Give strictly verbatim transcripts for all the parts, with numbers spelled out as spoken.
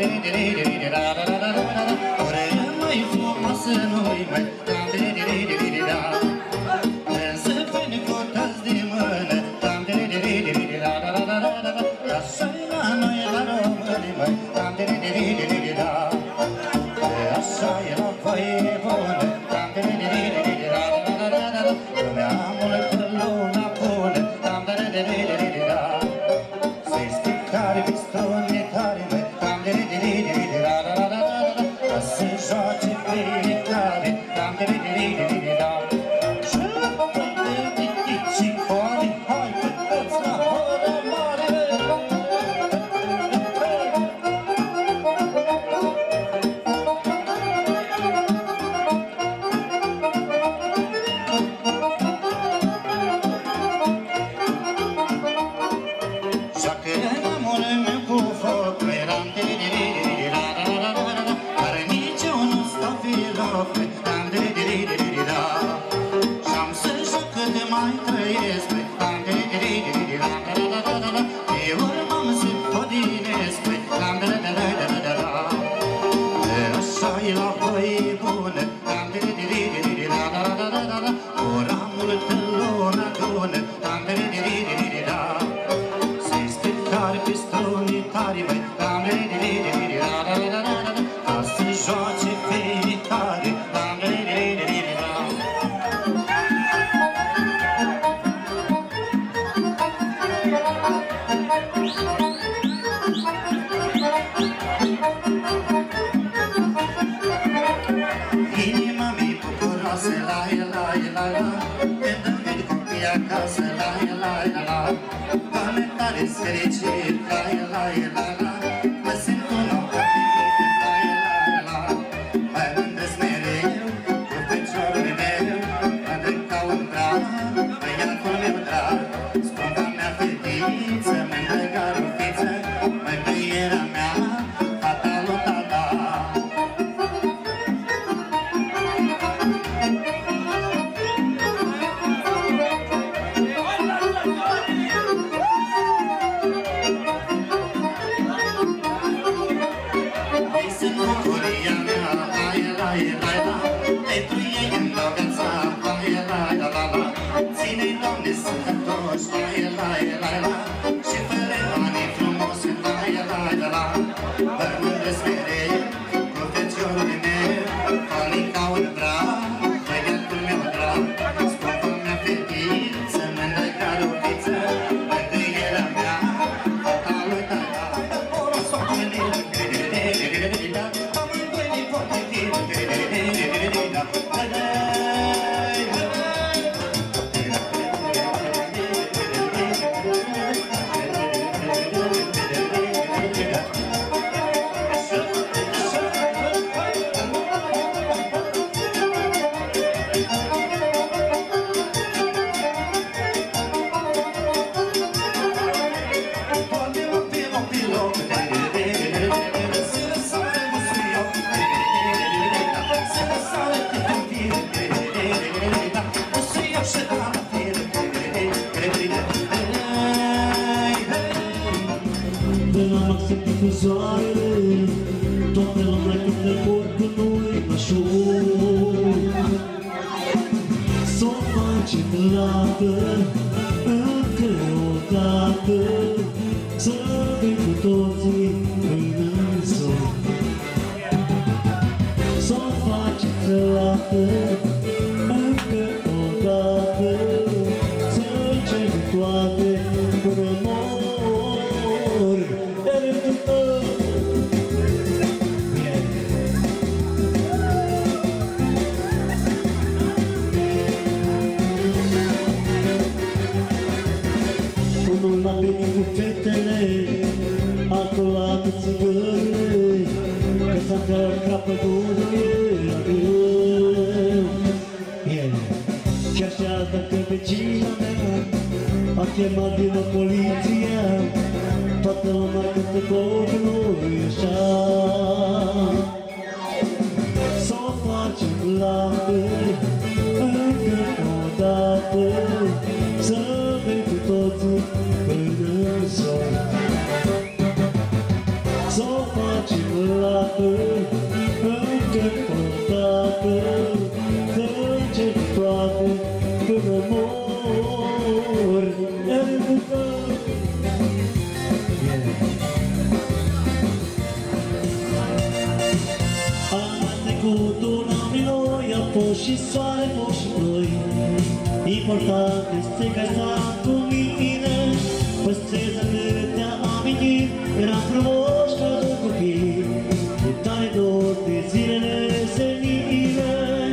mai frumoasă nu-i mai însă veni cotați de mână așa-i la noi la români mai așa-i la voi bună lumea multă luna bună să-i spicare pistone tare ca să joace fiecare și coare, hai pe toți la horă mare. Joacă-ne amul meu cu foc, eram dar nici eu nu stau pe loc, și-am să joc cât mai trăiesc, te urmam să podinesc, așa-i la voi bună, ora multă luna bună, să-i spicare pistolii tari, ca să joace ferii tare. Inima mi-i bucuroasă, la la la la, când îmi văd copii acasă, la la la la, Doamne, tare-s fericit, la la la la, mă simt un om potrivit, la la la, mai mândresc mereu cu feciorul meu, mândrând ca un drag, băiatul meu drag, scumpa mea fetiță, mândră ca rufiță, măi băiera mea, fata lui tata. Pentru ei îmi dau viața, ține-i, Doamne, sănătoși, și fără banii frumoși, mă mândresc mereu cu feciorul meu, falii ca un brag, băiatul meu drag, scumpa mea fetiță, mândră ca rufiță, mândrâiera mea, fata lui tata. Cu soarele, toată lumea cântă cor cu noi la șor. S-o facem lată, încă o dată, să vin cu toții până în zon. S-o facem lată, încă o dată, să începem toate până mor. Unul l-a venit cu fetele, altul la altă țigările, că s-a încărcat pe gurile la greu. Și așa dacă vecina mea a chemat din nou poliția, toată lumea cântă cu noi așa. S-o facem lată, încă o dată, să vin cu toții până în zon. S-o facem dacă încă tot dacă să încep toate până mor în tău. Am trecut un an din noi, a fost și soare, a fost și ploi. Important este că ai stat cu mine, păstrez atâtea amintiri, eram frumoși ca doi copii, de tare dor de zilele senile.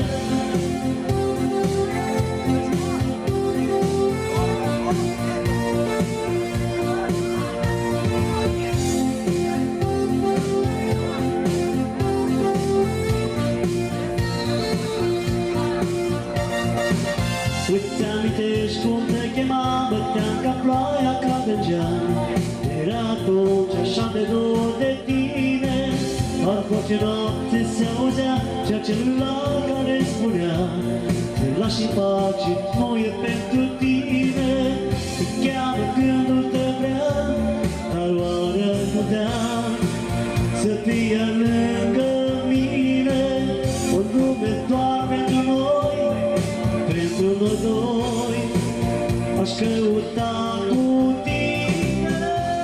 Îți amintești cum te chemam, băteam ca ploaia, ca gângeam. Era atunci așa de dor de tine, ar orice noapte se auzea ceea ce la care spunea: te lași în pace, nu e pentru tine. Te cheamă când nu te vrea, dar oare ar putea să fie lângă mine o lume doar pentru noi, pentru noi doi. Aș căuta cu tine.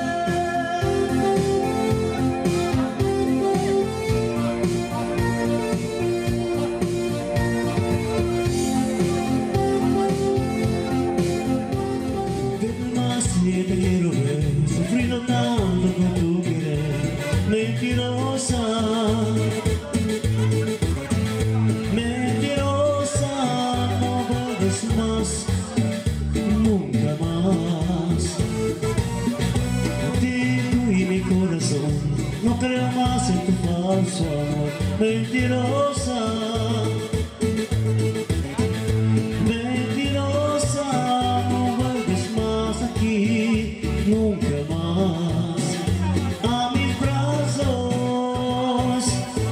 Te quiero ver, sufriendo tanto con tu querer, mentirosa, mentirosa, no vuelves más, nunca más. Contigo y mi corazón, no creo más en tu falso amor, mentirosa. Nunca más a mis brazos.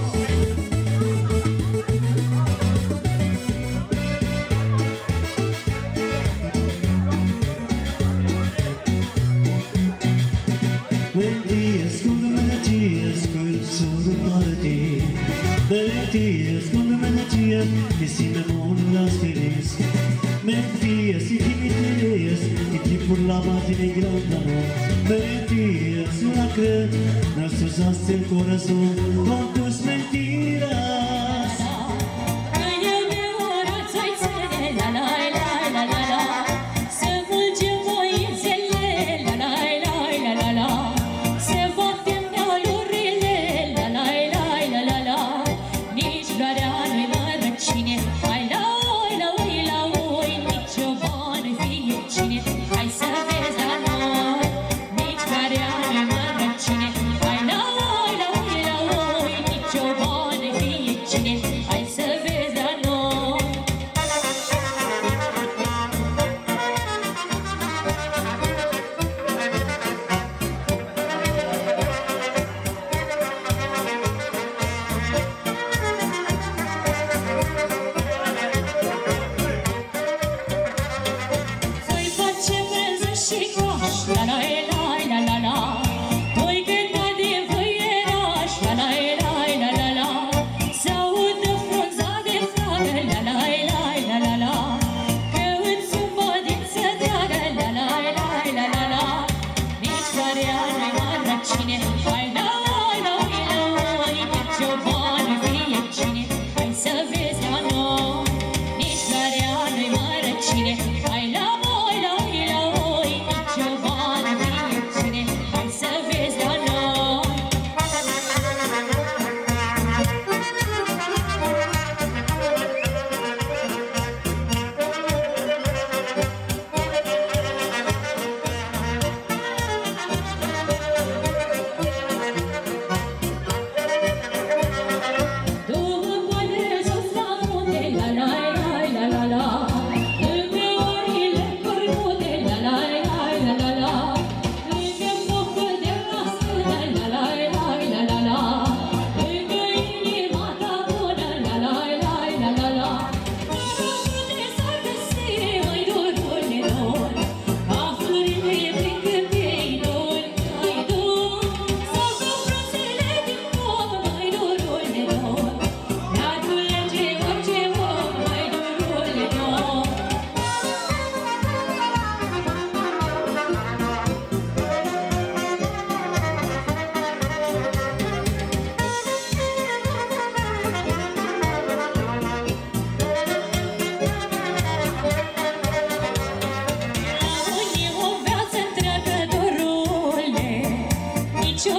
Mentiras cuando me decías que era solo para ti. Mentiras cuando me decías que si me morirás feliz. Mentías y te mentirías y te burlabas de mi gran amor. Mentías una cruz, nos usaste el corazón con tus mentiras.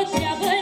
și-a